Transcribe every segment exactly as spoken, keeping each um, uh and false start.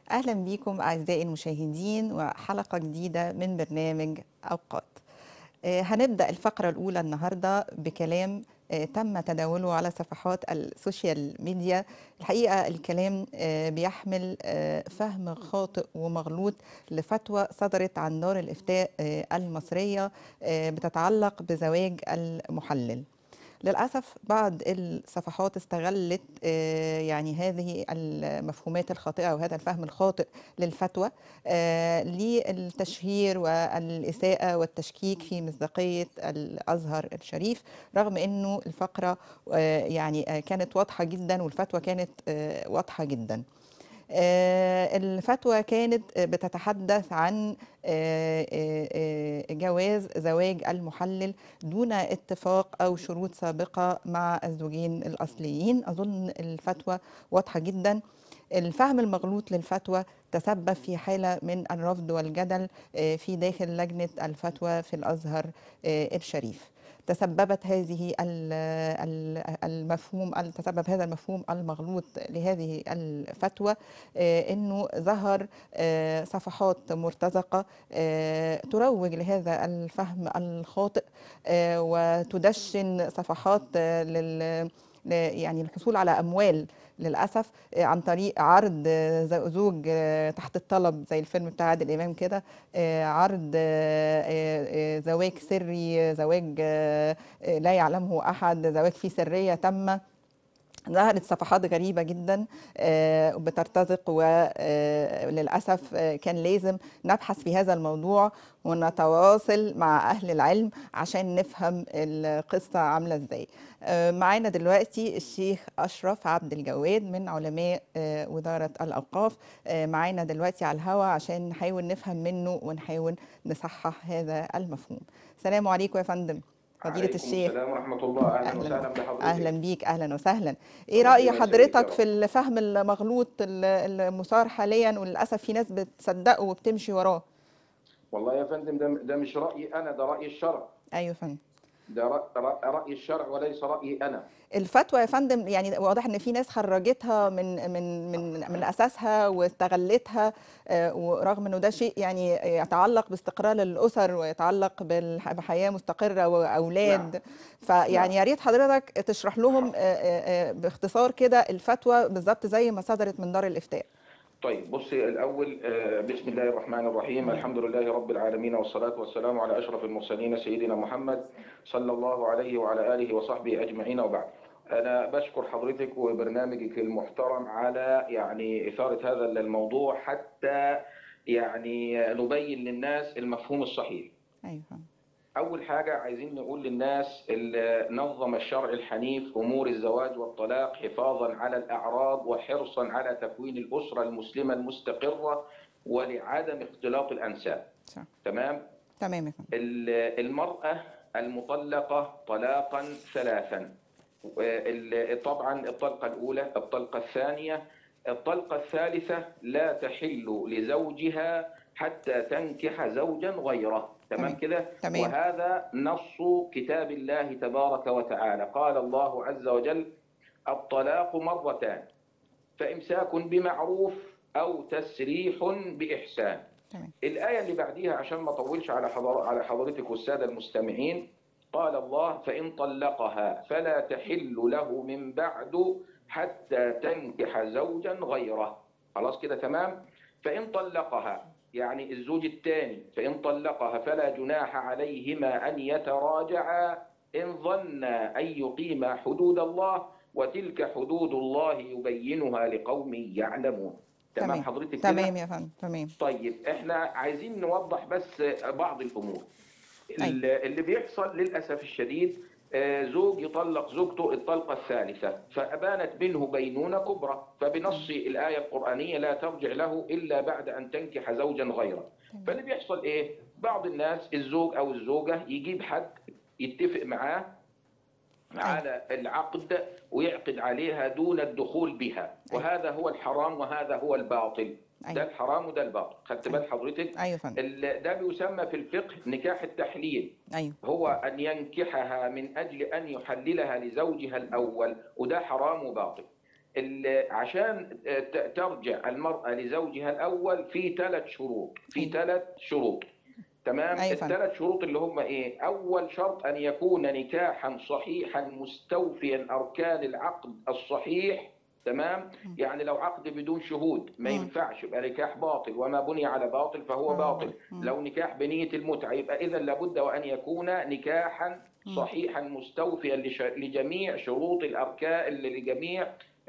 أهلا بكم أعزائي المشاهدين وحلقة جديدة من برنامج أوقات. آه، هنبدأ الفقرة الأولى النهاردة بكلام آه، تم تداوله على صفحات السوشيال ميديا. الحقيقة الكلام آه، بيحمل آه، فهم خاطئ ومغلوط لفتوى صدرت عن دار الإفتاء آه، المصرية آه، بتتعلق بزواج المحلل. للأسف بعض الصفحات استغلت آه، يعني هذه المفهومات الخاطئة وهذا الفهم الخاطئ للفتوى آه، للتشهير والإساءة والتشكيك في مصداقية الأزهر الشريف، رغم أنه الفقرة آه، يعني آه، كانت واضحة جدا والفتوى كانت آه، واضحة جدا. آه، الفتوى كانت بتتحدث عن آه، آه، آه، جواز زواج المحلل دون اتفاق أو شروط سابقة مع الزوجين الأصليين. أظن الفتوى واضحة جدا. الفهم المغلوط للفتوى تسبب في حالة من الرفض والجدل آه، في داخل لجنة الفتوى في الأزهر آه، الشريف. تسببت هذه ال- ال- المفهوم تسبب هذا المفهوم المغلوط لهذه الفتوى آه، انه ظهر آه، صفحات مرتزقه آه، تروج لهذا الفهم الخاطئ آه، وتدشن صفحات آه، لل ل- يعني الحصول على اموال للاسف آه، عن طريق عرض آه، ز- زوج آه، تحت الطلب زي الفيلم بتاع عادل امام كده. آه، عرض آه، آه، آه، زواج سري، آه، زواج آه، آه، لا يعلمه احد، زواج فيه سريه تامه. ظهرت صفحات غريبة جدا آه، بترتزق، وللأسف كان لازم نبحث في هذا الموضوع ونتواصل مع أهل العلم عشان نفهم القصة عاملة ازاي. آه، معانا دلوقتي الشيخ أشرف عبد الجواد من علماء آه، وزارة الأوقاف. آه، معانا دلوقتي على الهواء عشان نحاول نفهم منه ونحاول نصحح هذا المفهوم. السلام عليكم يا فندم فضيلة عليكم الشيخ. السلام ورحمة الله، أهلا اهلا وسهلا اهلا بحضرتك. بيك، اهلا وسهلا. ايه رأي ربنا يسعدك يا حضرتك في رب. الفهم المغلوط ال- المثار حاليا، وللاسف في ناس بتصدقه وبتمشي وراه؟ والله يا فندم، ده, ده مش رأيي أنا، ده رأي الشرع. ايوه يا فندم. ده رأ- رأ- رأي الشرع وليس رأيي أنا. الفتوى يا فندم يعني واضح ان في ناس خرجتها من من من من اساسها واستغلتها، آه، ورغم انه ده شيء يعني يتعلق باستقرار الاسر ويتعلق بالح- بحياه مستقره نعم. واولاد. فيعني نعم. يا ريت حضرتك تشرح لهم آه، آه، آه، باختصار كده الفتوى بالظبط زي ما صدرت من دار الافتاء. طيب بصي الأول، آه، بسم الله الرحمن الرحيم، الحمد لله رب العالمين، والصلاة والسلام على أشرف المرسلين سيدنا محمد صلى الله عليه وعلى آله وصحبه أجمعين، وبعد. أنا بشكر حضرتك وبرنامجك المحترم على يعني إثارة هذا الموضوع، حتى يعني نبين للناس المفهوم الصحيح. ايوه. أول حاجة عايزين نقول للناس اللي نظم الشرع الحنيف أمور الزواج والطلاق حفاظا على الأعراض وحرصا على تكوين الأسرة المسلمة المستقرة ولعدم اختلاط الأنساب. صح. تمام. تمام يا فندم. ال- المرأة المطلقة طلاقا ثلاثا. ال- طبعا الطلقة الأولى، الطلقة الثانية، الطلقة الثالثة لا تحل لزوجها حتى تنكح زوجا غيره. تمام تمام. كده. تمام. وهذا نص كتاب الله تبارك وتعالى. قال الله عز وجل: الطلاق مرتان، فإمساك بمعروف أو تسريح بإحسان. تمام. الآية اللي بعديها عشان ما أطولش على حضر على حضرتك والسادة المستمعين، قال الله: فإن طلقها فلا تحل له من بعد حتى تنكح زوجا غيره. خلاص كده تمام. فإن طلقها يعني الزوج الثاني، فإن طلقها فلا جناح عليهما أن يتراجعا إن ظنا أن يقيما حدود الله، وتلك حدود الله يبينها لقوم يعلمون. تمام تمام. حضرتك تمام كده. يا فندم. تمام. طيب احنا عايزين نوضح بس بعض الامور. ايوه. اللي بيحصل للاسف الشديد، آه، زوج يطلق زوجته الطلقه الثالثه فابانت منه بينونه كبرى، تمام. فبنص الايه القرانيه لا ترجع له الا بعد ان تنكح زوجا غيره. تمام. فاللي بيحصل ايه؟ بعض الناس الزوج او الزوجه يجيب حد يتفق معاه ايوه. على العقد ويعقد عليها دون الدخول بها، ايوه. وهذا هو الحرام وهذا هو الباطل. ده ايوه. الحرام وده الباطل. خدت ايوه. بال حضرتك؟ ايوه يا فندم. ال- ده بيسمى في الفقه نكاح التحليل. ايوه. هو أن ينكحها من أجل أن يحللها لزوجها الأول، وده حرام وباطل. عشان ترجع المرأة لزوجها الأول في ثلاث شروط، في ثلاث شروط. تمام. أيوة. الثلاث شروط اللي هم ايه؟ اول شرط ان يكون نكاحا صحيحا مستوفيا اركان العقد الصحيح. تمام. يعني لو عقد بدون شهود ما ينفعش، يبقى نكاح باطل، وما بني على باطل فهو باطل. لو نكاح بنية المتعة يبقى اذا لابد وان يكون نكاحا صحيحا مستوفيا لجميع شروط الاركان، لجميع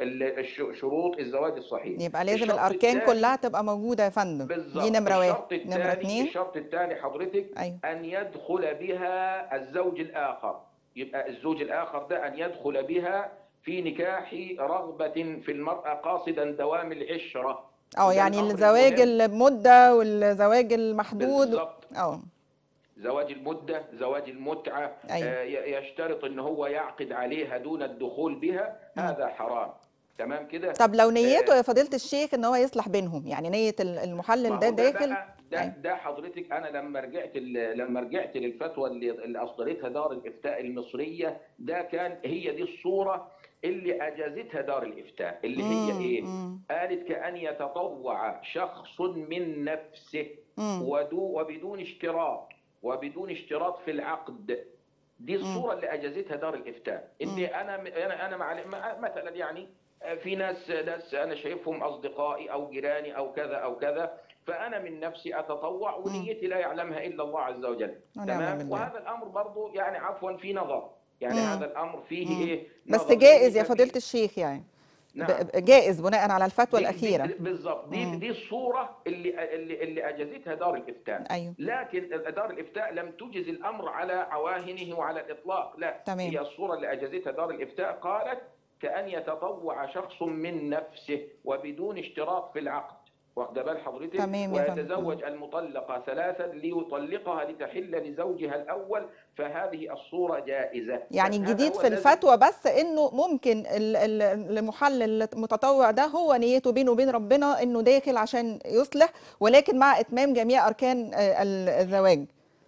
شروط الزواج الصحيح. يبقى لازم الاركان كلها تبقى موجوده يا فندم. دي نمره واحد. نمره اثنين، الشرط الثاني حضرتك أيوة. ان يدخل بها الزوج الاخر. يبقى الزوج الاخر ده ان يدخل بها في نكاح رغبه في المراه قاصدا دوام العشره. اه يعني الزواج المده والزواج المحدود. بالظبط. اه زواج المده، زواج المتعه. أيوة. آه يشترط ان هو يعقد عليها دون الدخول بها. م. هذا حرام. تمام كده. طب لو نيته يا فضيلة الشيخ ان هو يصلح بينهم، يعني نية المحلل ده داخل. ده, ده, ده حضرتك انا لما رجعت لما رجعت للفتوى اللي, اللي اصدرتها دار الافتاء المصريه، ده كان هي دي الصوره اللي اجازتها دار الافتاء، اللي هي ايه؟ مم. قالت كأن يتطوع شخص من نفسه ودو وبدون اشتراط وبدون اشتراط في العقد. دي الصوره اللي اجازتها دار الافتاء. اني انا انا انا مع مثلا يعني في ناس ناس انا شايفهم اصدقائي او جيراني او كذا او كذا، فانا من نفسي اتطوع ونيتي لا يعلمها الا الله عز وجل. تمام. وهذا الامر برضه يعني عفوا في نظر، يعني مم. هذا الامر فيه مم. ايه بس جائز يا فضيلة الشيخ يعني. نعم. جائز بناء على الفتوى دي الاخيره. دي بالظبط. دي مم. دي الصوره اللي اللي اللي اجازتها دار الافتاء. أيوه. لكن دار الافتاء لم تجز الامر على عواهنه وعلى الاطلاق، لا. تمام. هي الصوره اللي اجازتها دار الافتاء قالت كأن يتطوع شخص من نفسه وبدون اشتراط في العقد. واخد بال حضرتك؟ تمام. ويتزوج المطلقة ثلاثا ليطلقها لتحل لزوجها الأول، فهذه الصورة جائزة. يعني الجديد في الفتوى بس إنه ممكن المحلل المتطوع ده هو نيته بينه وبين ربنا إنه داخل عشان يصلح، ولكن مع إتمام جميع أركان الزواج.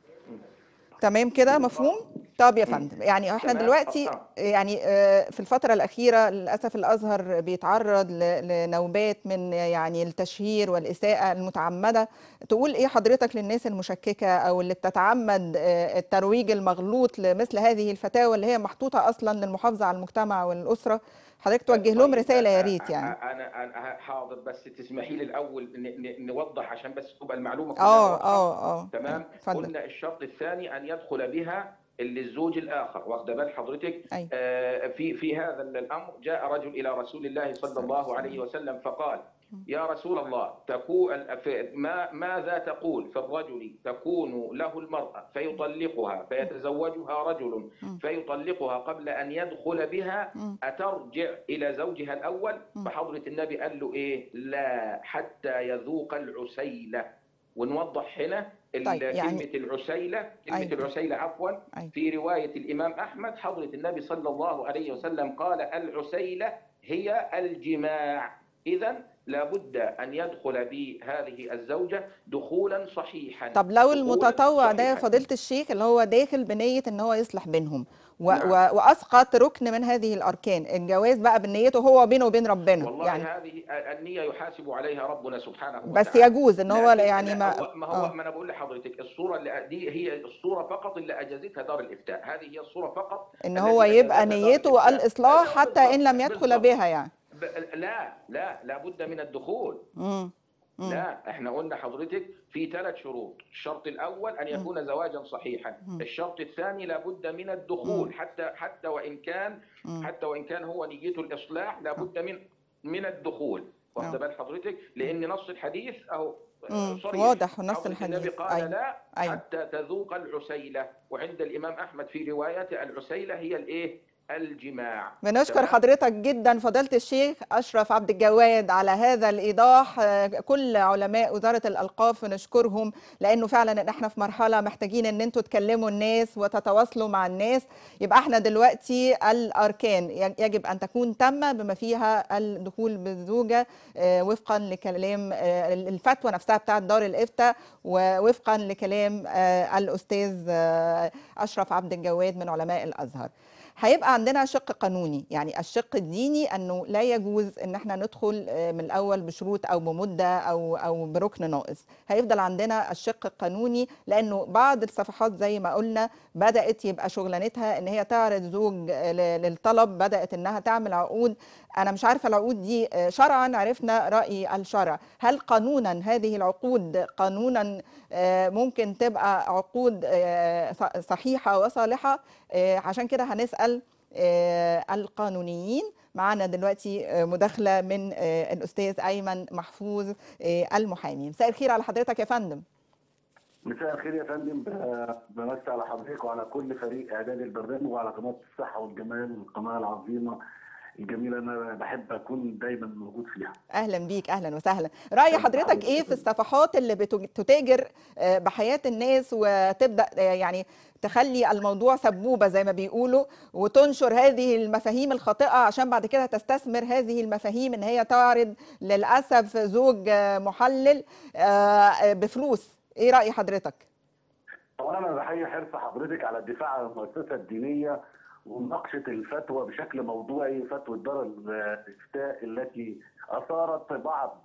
تمام كده مفهوم؟ طب يا فندم، يعني احنا دلوقتي يعني في الفترة الأخيرة للأسف الأزهر بيتعرض لنوبات من يعني التشهير والإساءة المتعمدة. تقول إيه حضرتك للناس المشككة أو اللي بتتعمد الترويج المغلوط لمثل هذه الفتاوى اللي هي محطوطة أصلا للمحافظة على المجتمع والأسرة؟ حضرتك توجه لهم رسالة يا ريت يعني. انا انا حاضر، بس تسمحي لي الاول نوضح عشان بس تبقى المعلومه كلها اه اه اه تمام. قلنا الشرط الثاني ان يدخل بها اللي الزوج الاخر. واخده بال حضرتك؟ آه في في هذا الامر جاء رجل الى رسول الله صلى الله عليه وسلم فقال: يا رسول الله، تكون ما ماذا تقول في الرجل تكون له المرأة فيطلقها فيتزوجها رجل فيطلقها قبل أن يدخل بها، أترجع إلى زوجها الأول؟ فحضرة النبي قال له إيه؟ لا، حتى يذوق العسيلة. ونوضح هنا طيب كلمة يعني العسيلة، كلمة أيوة. العسيلة عفوا أيوة. في رواية الإمام أحمد حضرة النبي صلى الله عليه وسلم قال: العسيلة هي الجماع. إذن لابد أن يدخل بهذه الزوجة دخولا صحيحا. طب لو المتطوع ده يا فضيلة الشيخ اللي هو داخل بنية ان هو يصلح بينهم و... نعم. و... واسقط ركن من هذه الاركان، الجواز بقى بنيته هو بينه وبين ربنا، والله يعني هذه النية يحاسب عليها ربنا سبحانه وتعالى، بس يجوز ان هو يعني ما هو ما, هو ما انا بقول لحضرتك الصورة اللي دي هي الصورة فقط اللي اجازتها دار الافتاء. هذه هي الصورة فقط ان هو يبقى نيته الاصلاح حتى ان لم يدخل بالضبط. بها يعني. لا لا لابد من الدخول. مم. مم. لا، احنا قلنا حضرتك في ثلاث شروط. الشرط الاول ان يكون مم. زواجا صحيحا. مم. الشرط الثاني لابد من الدخول. مم. حتى حتى وان كان مم. حتى وان كان هو نيته الاصلاح لابد من من الدخول. واخد بال حضرتك؟ لان نص الحديث اهو صريح واضح، نص الحديث النبي قال أيوة. لا أيوة. حتى تذوق العسيلة. وعند الامام احمد في روايته العسيلة هي الايه؟ الجماع. بنشكر حضرتك جدا فضيلة الشيخ أشرف عبد الجواد على هذا الإيضاح. كل علماء وزارة الأوقاف نشكرهم، لأنه فعلا احنا في مرحلة محتاجين ان انتوا تكلموا الناس وتتواصلوا مع الناس. يبقى احنا دلوقتي الأركان يجب أن تكون تامة بما فيها الدخول بالزوجة وفقا لكلام الفتوى نفسها بتاعت دار الإفتاء ووفقا لكلام الأستاذ أشرف عبد الجواد من علماء الأزهر. هيبقى عندنا شق قانوني، يعني الشق الديني انه لا يجوز ان احنا ندخل من الاول بشروط او بمده او او بركن ناقص. هيفضل عندنا الشق القانوني، لانه بعض الصفحات زي ما قلنا بدات يبقى شغلانتها ان هي تعرض زوج للطلب، بدات انها تعمل عقود. انا مش عارفه العقود دي شرعا، عرفنا راي الشرع، هل قانونا هذه العقود قانونا ممكن تبقى عقود صحيحه وصالحه؟ عشان كده هنسال القانونيين. معانا دلوقتي مداخله من الاستاذ ايمن محفوظ المحامي. مساء الخير على حضرتك يا فندم. مساء الخير يا فندم، بمسي على حضرتك وعلى كل فريق اعداد البرنامج وعلى قناه الصحه والجمال، القناه العظيمه الجميله انا بحب اكون دايما موجود فيها. اهلا بيك، اهلا وسهلا. راي حضرتك ايه في الصفحات اللي بتتاجر بحياه الناس وتبدا يعني تخلي الموضوع سبوبه زي ما بيقولوا، وتنشر هذه المفاهيم الخاطئه عشان بعد كده تستثمر هذه المفاهيم ان هي تعرض للاسف زوج محلل بفلوس؟ ايه راي حضرتك؟ اولا انا بحيي حرص حضرتك على الدفاع عن المؤسسه الدينيه ومناقشه الفتوى بشكل موضوعي، فتوى دار الافتاء التي اثارت بعض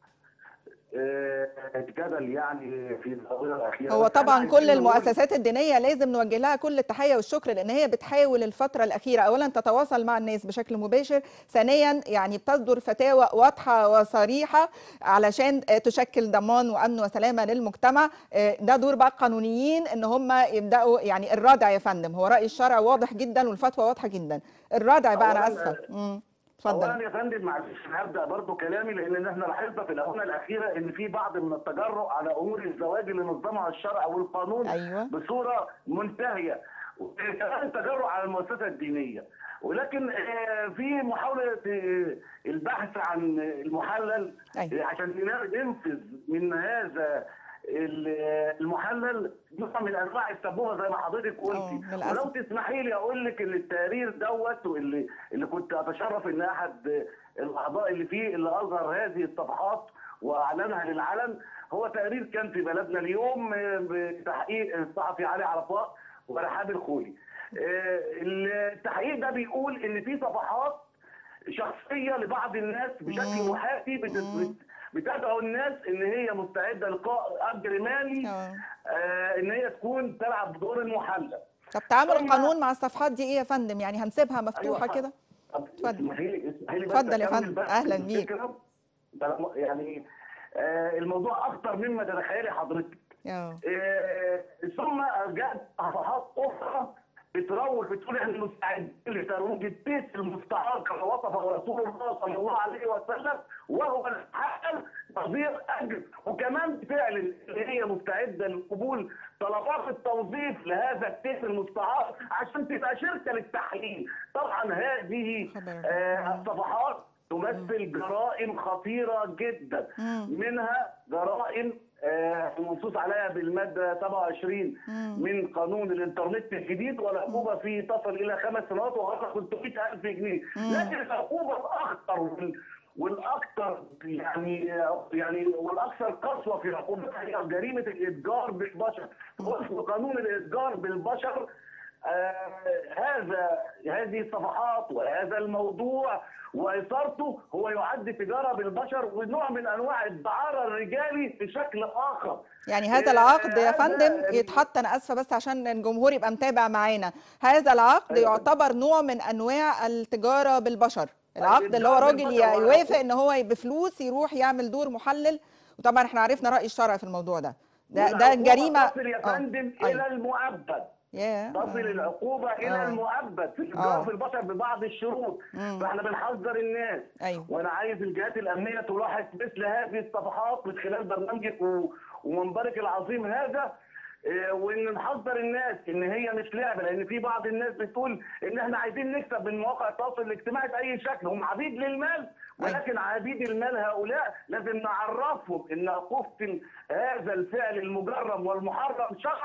الجدل يعني في الآونة الأخيرة. هو طبعا كل المؤسسات الدينية لازم نوجه لها كل التحية والشكر، لأن هي بتحاول الفترة الأخيرة أولا تتواصل مع الناس بشكل مباشر، ثانيا يعني بتصدر فتاوى واضحة وصريحة علشان تشكل ضمان وأمن وسلامة للمجتمع. ده دور بقى القانونيين إن هم يبدأوا يعني الردع يا فندم. هو رأي الشرع واضح جدا والفتوى واضحة جدا، الردع بقى. أنا آسفة. امم اتفضل. اولا يا فندم معلش هبدا برضو كلامي، لان احنا لاحظنا في الاونه الاخيره ان في بعض من التجرؤ على امور الزواج اللي نظمها الشرع والقانون أيوة. بصوره منتهيه، وكمان تجرؤ على المؤسسه الدينيه. ولكن في محاوله البحث عن المحلل. أيوة. عشان ننفذ من هذا المحلل نوع من انواع السبوبه زي ما حضرتك قلتي. ولو تسمحي لي اقول لك ان التقرير دوت واللي اللي كنت اتشرف ان احد الاعضاء اللي فيه اللي اظهر هذه الصفحات واعلنها للعلن، هو تقرير كان في بلدنا اليوم بتحقيق الصحفي علي عرفات ورحاب الخولي. التحقيق ده بيقول ان في صفحات شخصيه لبعض الناس بشكل محاكي بتدعو الناس ان هي مستعده لقاء اجر مالي، آه ان هي تكون تلعب دور المحلل. طب تعامل القانون مع الصفحات دي ايه يا فندم؟ يعني هنسيبها مفتوحه أيوة كده؟ اتفضل. اتفضل يا فندم، اهلا بيك. يعني آه الموضوع اكتر مما تتخيلي حضرتك. آه ثم جاءت صفحات اخرى بتروج بتقول احنا مستعدين لترويج التيس المستعار كما وصفه رسول الله صلى الله عليه وسلم، وهو الحقل نظير اجر، وكمان بتعلن ان هي مستعده لقبول طلبات التوظيف لهذا التيس المستعار عشان تبقى شركه للتحليل. طبعا هذه آه الصفحات تمثل جرائم خطيره جدا، منها جرائم منصوص عليها بالماده سبعة وعشرين من قانون الانترنت الجديد، والعقوبه فيه تصل الى خمس سنوات وغرامه ثلاثمائة ألف جنيه. لكن العقوبه الاخطر والاكثر يعني يعني والاكثر قسوه في عقوبتها هي جريمه الاتجار بالبشر. وفق قانون الاتجار بالبشر آه هذا هذه الصفحات وهذا الموضوع واثارته هو يعد تجاره بالبشر ونوع من انواع الدعاره الرجالي بشكل اخر. يعني هذا العقد يا فندم يتحط، انا اسفه بس عشان الجمهور يبقى متابع معانا، هذا العقد يعتبر نوع من انواع التجاره بالبشر. العقد اللي هو راجل يوافق ان هو بفلوس يروح يعمل دور محلل، وطبعا احنا عرفنا راي الشرع في الموضوع ده. ده ده جريمه تصل يا فندم الى المؤبد. Yeah. تصل العقوبه الى آه. المؤبد في الاتجار في البشر ببعض الشروط. مم. فاحنا بنحذر الناس. أيوة. وانا عايز الجهات الامنيه تلاحظ مثل هذه الصفحات من خلال برنامجك ومنبرك العظيم هذا، وان نحذر الناس ان هي مش لعبه، لان في بعض الناس بتقول ان احنا عايزين نكسب من مواقع التواصل الاجتماعي باي شكل. هم عبيد للمال، ولكن عبيد المال هؤلاء لازم نعرفهم ان عقوبه هذا الفعل المجرم والمحرم شرعا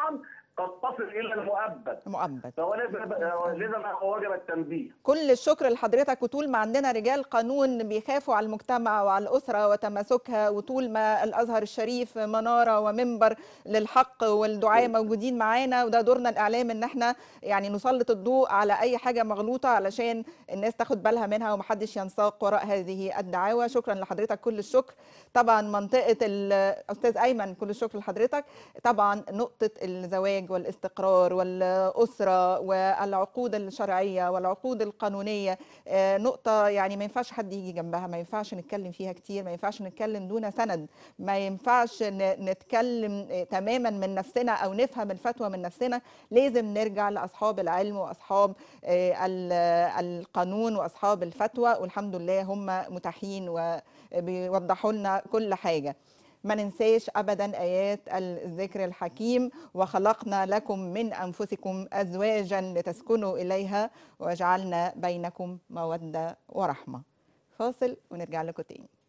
قد تصل الى المؤبد. مؤبد. فهو لازم وجب التنبيه. كل الشكر لحضرتك. وطول ما عندنا رجال قانون بيخافوا على المجتمع وعلى الاسره وتماسكها، وطول ما الازهر الشريف مناره ومنبر للحق والدعاء موجودين معانا، وده دورنا الاعلام ان احنا يعني نسلط الضوء على اي حاجه مغلوطه علشان الناس تاخد بالها منها ومحدش ينساق وراء هذه الدعاوى. شكرا لحضرتك كل الشكر. طبعا منطقه الاستاذ ايمن كل الشكر لحضرتك. طبعا نقطه الزواج والاستقرار والاسره والعقود الشرعيه والعقود القانونيه نقطه يعني ما ينفعش حد يجي جنبها، ما ينفعش نتكلم فيها كتير، ما ينفعش نتكلم دون سند، ما ينفعش نتكلم تماما من نفسنا او نفهم الفتوى من نفسنا. لازم نرجع لاصحاب العلم واصحاب القانون واصحاب الفتوى، والحمد لله هم متاحين وبيوضحوا لنا كل حاجه. ما ننساش أبدا آيات الذكر الحكيم: وخلقنا لكم من أنفسكم أزواجا لتسكنوا إليها وجعلنا بينكم مودة ورحمة. فاصل ونرجع لكم تاني.